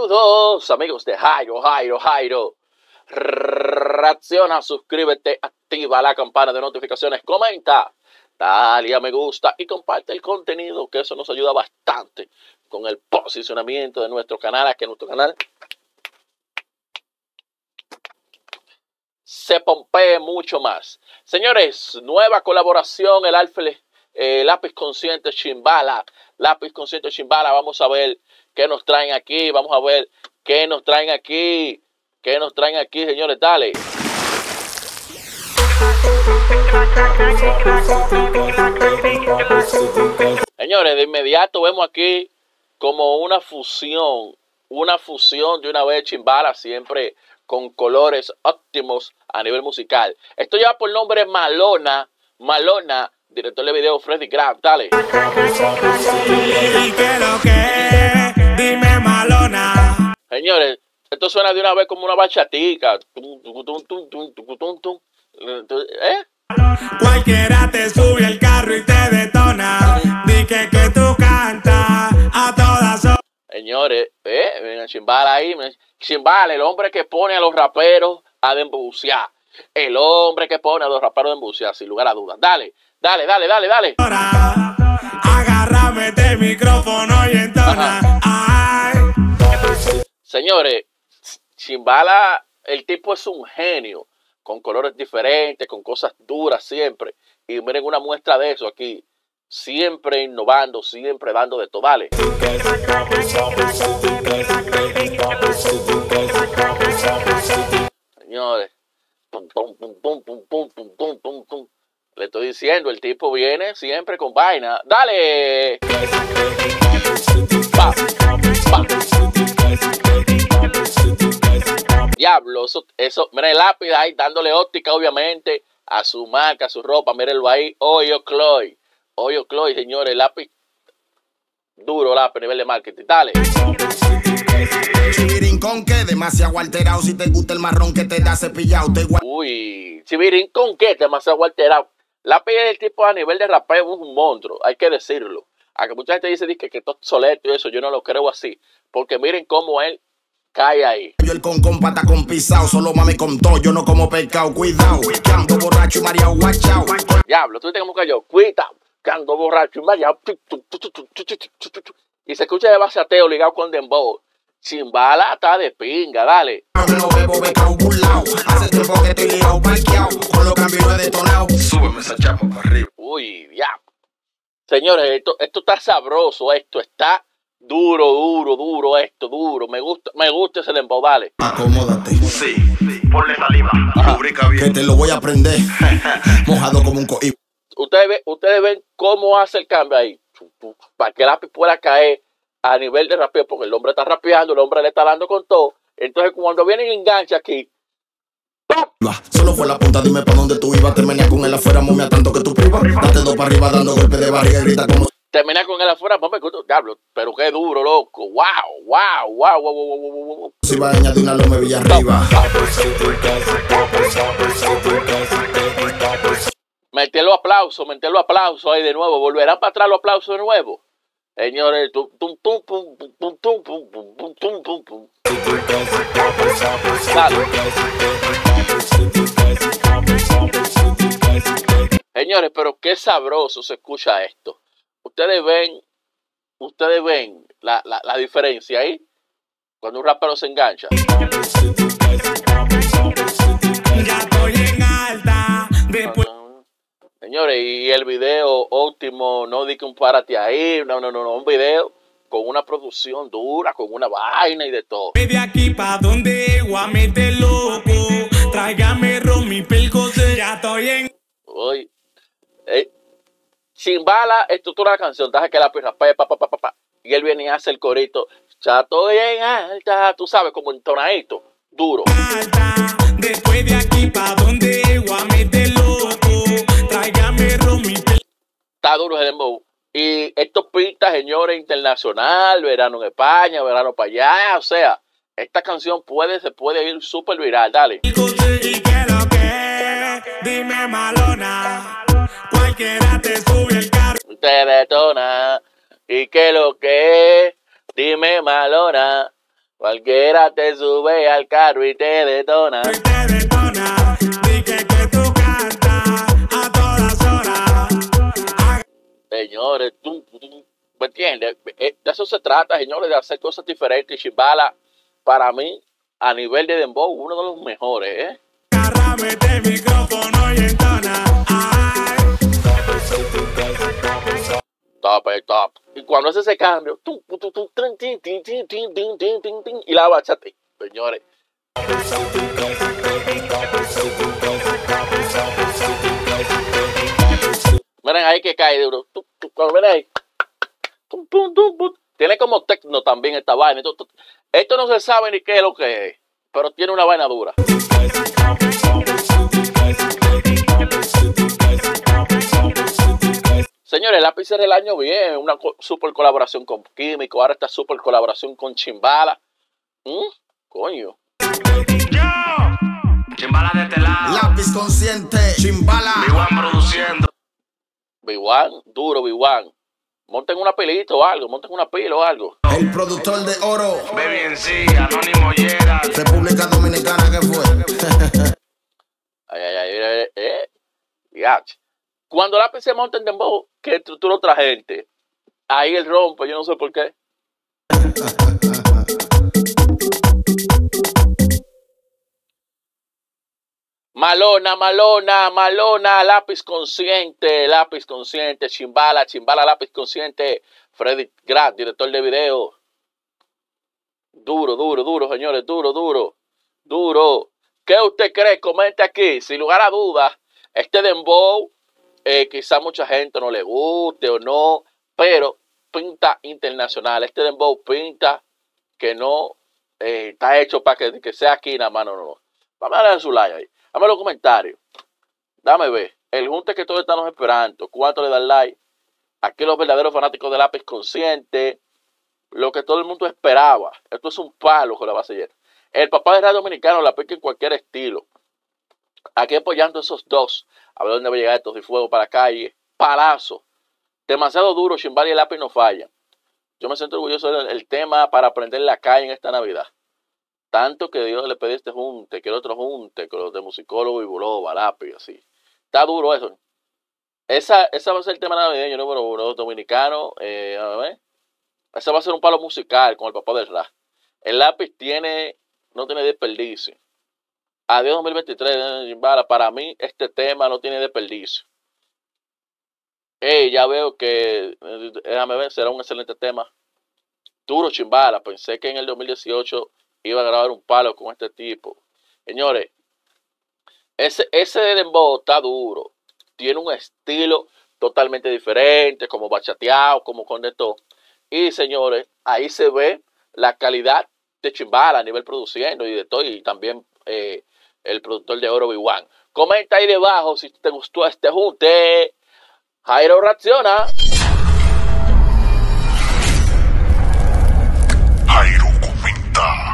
Saludos amigos de Jairo. Reacciona, suscríbete, activa la campana de notificaciones, comenta, dale a me gusta y comparte el contenido, que eso nos ayuda bastante con el posicionamiento de nuestro canal, a que nuestro canal se pompee mucho más. Señores, nueva colaboración, el lápiz consciente Chimbala. Lápiz consciente Chimbala. Vamos a ver qué nos traen aquí. Vamos a ver qué nos traen aquí. ¿Qué nos traen aquí, señores? Dale. Señores, de inmediato vemos aquí como una fusión de una vez Chimbala, siempre con colores óptimos a nivel musical. Esto lleva por nombre Malona, director de video Freddy Grab. Dale. Dime Malona. Señores, esto suena de una vez como una bachatica. Cualquiera te sube al carro y te detona. Di que tú cantas a todas horas. Señores, mira, Chimbala ahí. Chimbala, el hombre que pone a los raperos a dembucear. El hombre que pone a los raperos a dembucear, sin lugar a dudas. Dale. Agárrame del micrófono y entona. Ay. Señores, Chimbala, el tipo es un genio, con colores diferentes, con cosas duras siempre. Y miren una muestra de eso aquí. Siempre innovando, siempre dando de todo. Dale. Señores, le estoy diciendo, el tipo viene siempre con vaina. Dale. Diablo, eso, miren el lápiz ahí dándole óptica, obviamente, a su marca, a su ropa. Mírenlo ahí, Oyo Chloe, señores, el lápiz duro, lápiz a nivel de marketing. Dale. Chivirín con que demasiado alterado, si te gusta el marrón que te da cepillado. Uy, Chivirín con que demasiado alterado. Lápiz del tipo a nivel de rapeo es un monstruo, hay que decirlo. A que mucha gente dice que esto es obsoleto y eso, yo no lo creo así. Porque miren cómo él cae ahí. Yo el con pata con pisao, solo mami contó, yo no como pescado, cuidado. Que ando borracho y mareado, guachao. Diablo, tú te como que yo, cuidado, que ando borracho y mareado. Y se escucha de basateo ligado con dembow. Chimbala está de pinga, dale. No bebo becao burlao, hace tiempo que estoy liado, parqueado. Con los cambios no he detonado. Súbeme esa chapa para arriba. Uy, diablo. Señores, esto está sabroso, esto está duro, esto duro. Me gusta ese dembow, dale. Acomódate. Sí, ponle saliva, lubrica bien. Que te lo voy a prender, mojado como un cohíbo. Ustedes ven cómo hace el cambio ahí. Para que el lápiz pueda caer a nivel de rapeo, porque el hombre está rapeando, el hombre le está dando con todo. Entonces cuando viene y engancha aquí, solo fue la punta, dime para dónde tú ibas. Terminé con él afuera, momia tanto que tú privas. Date dos para arriba dando golpe de barriga y grita como... termina con él afuera, diablo, pero qué duro, loco. Wow. Si va a añadir una loma villa arriba. Meterlo aplauso ahí de nuevo. Volverán para atrás los aplausos de nuevo. Señores, Dale. Señores, pero qué sabroso se escucha esto. Ustedes ven la diferencia ahí cuando un rapero se engancha. Ya estoy en alta. Después. Señores, y el video óptimo, no di que un párate ahí, no, un video con una producción dura, con una vaina y de todo. De aquí pa' donde guamete loco. Tráigame ron, mi pelco, ya estoy en. Oye, Chimbala estructura la canción, deja que la rapea, y él viene y hace el corito. Ya estoy en alta, tú sabes, como entonadito, duro. Alta. Después de aquí pa' donde guamete loco. Tráigame ron, mi pelco. Está duro ese dembow. Y esto pinta, señores, internacional, verano en España, verano para allá. O sea, esta canción se puede ir súper viral. Dale. Y que lo que, dime Malona. Cualquiera te sube el carro. Te detona. Y que lo que, dime Malona. Cualquiera te sube al carro y te detona. Y te detona. Di que tú cantas a todas horas. Señores, tú ¿me entiendes? De eso se trata, señores, de hacer cosas diferentes. Chimbala, para mí, a nivel de dembow, uno de los mejores, ¿eh? Agárrame este micrófono y entona. Ay. Top. Y cuando hace ese cambio, y la bachata, señores. Miren ahí que cae duro. Miren ahí. Tiene como tecno también esta vaina. Esto no se sabe ni qué es lo que es, pero tiene una vaina dura. Señores, Lápices del año bien, una super colaboración con Químico, ahora esta super colaboración con Chimbala. Coño. Chimbala de este lado. Lápiz consciente, Chimbala. Igual produciendo. B1, duro B1. Monten una pilita o algo, monten una pila o algo. El productor de oro. Baby en sí, Anónimo llega. República Dominicana, ¿qué fue? Yach. Cuando Lápiz se monta en dembow, que estructura otra gente, ahí él rompe, yo no sé por qué. Malona, Lápiz consciente, Chimbala, Lápiz consciente, Freddy Grant, director de video. Duro, señores, duro. ¿Qué usted cree? Comente aquí, sin lugar a dudas, este dembow, quizá mucha gente no le guste o no, pero pinta internacional. Este dembow pinta que no está hecho para que sea aquí nada más, no. Vamos a darle su like ahí. Dame los comentarios. Dame ver. El junte que todos estamos esperando. ¿Cuánto le dan like? Aquí los verdaderos fanáticos de Lápiz consciente. Lo que todo el mundo esperaba. Esto es un palo con la base llena. El papá de Radio Dominicano la pica en cualquier estilo. Aquí apoyando esos dos. A ver dónde va a llegar esto. Si fuego para la calle. Palazo. Demasiado duro. Chimbala y el Lápiz no fallan. Yo me siento orgulloso del tema para aprender la calle en esta Navidad. Tanto que Dios le pedí este junte, que el otro junte, con los de Musicólogo y Buloba, Lápiz, así. Está duro eso. Esa va a ser el tema navideño número 1, dominicano. A ver. Ese va a ser un palo musical con el papá del rap. El Lápiz no tiene desperdicio. Adiós 2023, Chimbala. Para mí, este tema no tiene desperdicio. Ya veo que, déjame ver, será un excelente tema. Duro, Chimbala. Pensé que en el 2018 iba a grabar un palo con este tipo. Señores, ese de dembow está duro. Tiene un estilo totalmente diferente, como bachateado, como con esto. Y señores, ahí se ve la calidad de Chimbala a nivel produciendo y de todo. Y también el productor de oro B1. Comenta ahí debajo si te gustó este junte. Jairo reacciona. Jairo comenta.